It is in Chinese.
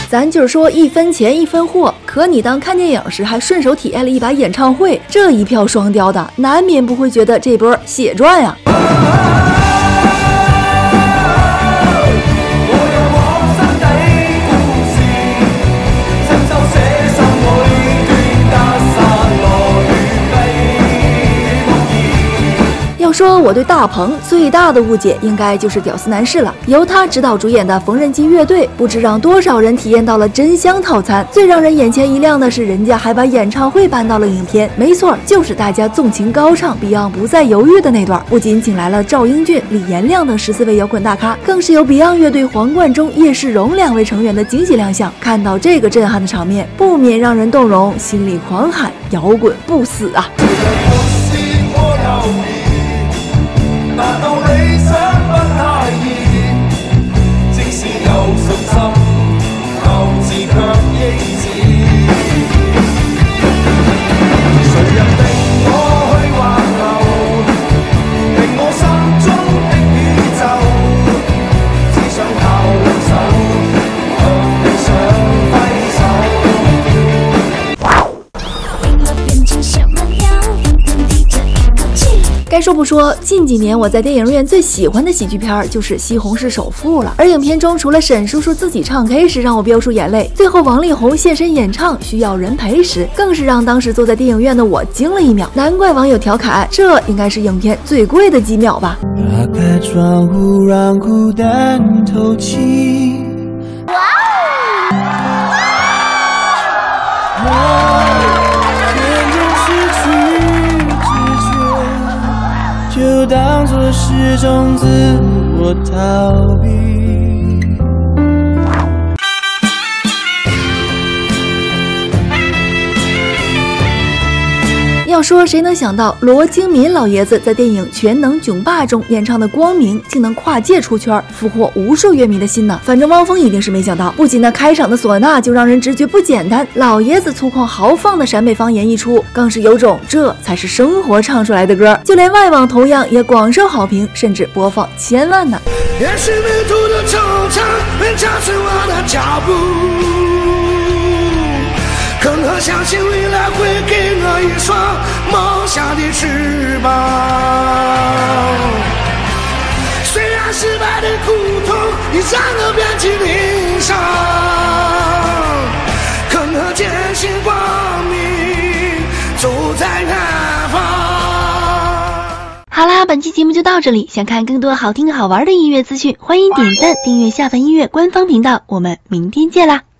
咱就是说一分钱一分货，可你当看电影时还顺手体验了一把演唱会，这一票双雕的，难免不会觉得这波血赚呀。要说我对大鹏最大的误解，应该就是屌丝男士了。由他指导主演的缝纫机乐队，不知让多少人体验到了真香套餐。最让人眼前一亮的是，人家还把演唱会搬到了影片。没错，就是大家纵情高唱 Beyond 不再犹豫的那段。不仅请来了赵英俊、李延亮等14位摇滚大咖，更是由 Beyond 乐队黄贯中、叶世荣2位成员的惊喜亮相。看到这个震撼的场面，不免让人动容，心里狂喊：摇滚不死啊！ 難道理想不太易？即使有信心，後自卻應止。誰人定我去橫流，令我心中的宇宙，只想靠兩手向理想揮手。為我變成小蠻腰，狠狠提着一口氣。 该说不说，近几年我在电影院最喜欢的喜剧片就是《西红柿首富》了。而影片中除了沈叔叔自己唱 K 时让我飙出眼泪，最后王力宏现身演唱需要人陪时，更是让当时坐在电影院的我惊了一秒。难怪网友调侃，这应该是影片最贵的几秒吧。 打开窗户，让孤单透气。就当作是种自我逃避。 要说谁能想到罗京民老爷子在电影《全能囧爸》中演唱的《光明》竟能跨界出圈，俘获无数乐迷的心呢？反正汪峰一定是没想到，不仅那开场的唢呐就让人直觉不简单，老爷子粗犷豪放的陕北方言一出，更是有种这才是生活唱出来的歌。就连外网同样也广受好评，甚至播放1000万呢。 也许迷途的惆怅能加速我的脚步，更何相信未来会给我一双梦想的翅膀。虽然失败的苦痛已让我遍体鳞伤，更何坚信光明走在远方。 好啦，本期节目就到这里。想看更多好听好玩的音乐资讯，欢迎点赞订阅下凡音乐官方频道。我们明天见啦！